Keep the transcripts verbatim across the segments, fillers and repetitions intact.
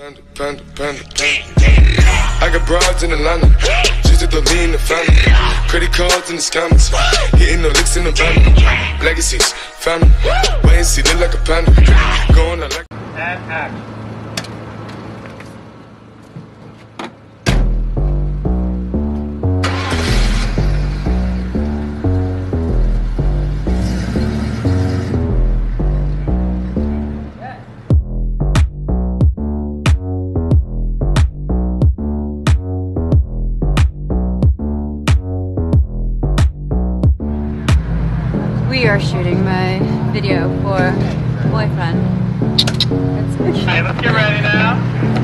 Panda, panda, panda, panda. I got broads in Atlanta, just to the lean the family. Credit cards in the scammers, hitting the licks in the van. Legacies, family, wait and see, look like a panda. Going out like and action. We are shooting my video for boyfriend. Hey, let's get ready now.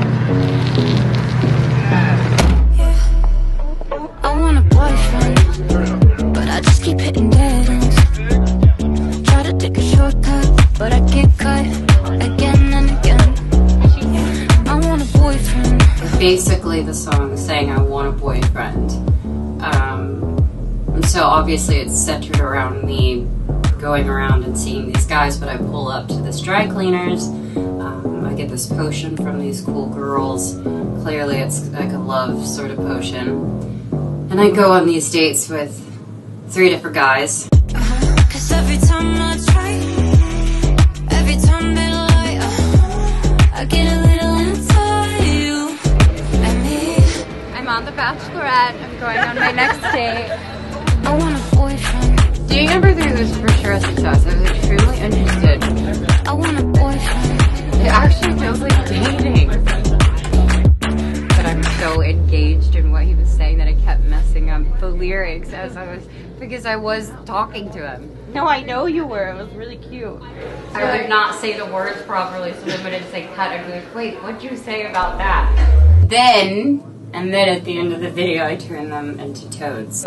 I want a boyfriend, but I just keep hitting dead ends. Try to take a shortcut, but I get cut again and again. I want a boyfriend. Basically, the song is saying I want a boyfriend. Um, and so obviously it's centered around me going around and seeing these guys, but I pull up to this dry cleaners. Um, I get this potion from these cool girls. Clearly it's like a love sort of potion. And I go on these dates with three different guys. Uh-huh. Cause every time I try, every time they lie, uh, I get a little inside you and me. I'm on The Bachelorette. I'm going on my next date. I want a boyfriend. Dating number three was for sure a success. I was extremely interested. I want a boyfriend. It actually feels like dating. But I'm so engaged in what he was saying that I kept messing up the lyrics as I was, because I was talking to him. No, I know you were. It was really cute. I would not say the words properly, so then when it's like cut, I'd be like, wait, what'd you say about that? Then, and then at the end of the video, I turn them into toads.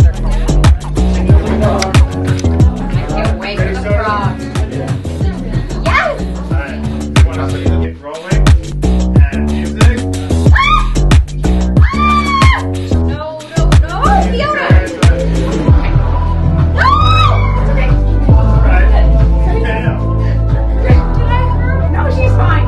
I can't wait for the frog. Yes! Alright, you want us to get rolling? And music. No, no, no! Fiona! No! Right. Okay, now. Did I hurt? No, she's fine.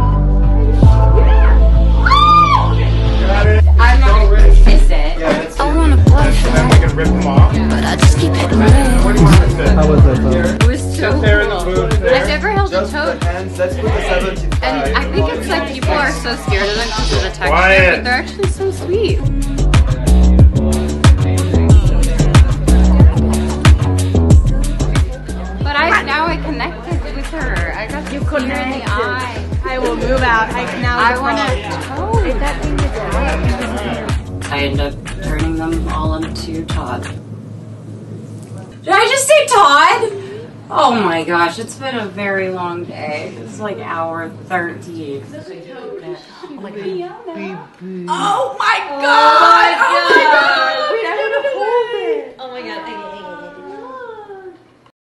Got it. I'm not Go, gonna Rich. kiss it. Yeah, that's I it. want a And then boyfriend, we can rip them off. but I just keep hitting dead What do ends. you want to say? How was that? It was so Sit there in the cool. booth there. I've never held a Just toad. the hands, let's put the seventy-five. And I think it's like people are so scared of them because of the texture, Quiet. but they're actually so sweet. But I now I connected with her. I got to see her in the eye. I will move out. I now. I want to toad. If that thing is out. I end up turning them all into Todd. Did I just say Todd? Oh my gosh, it's been a very long day. It's like hour thirteen. Oh my god!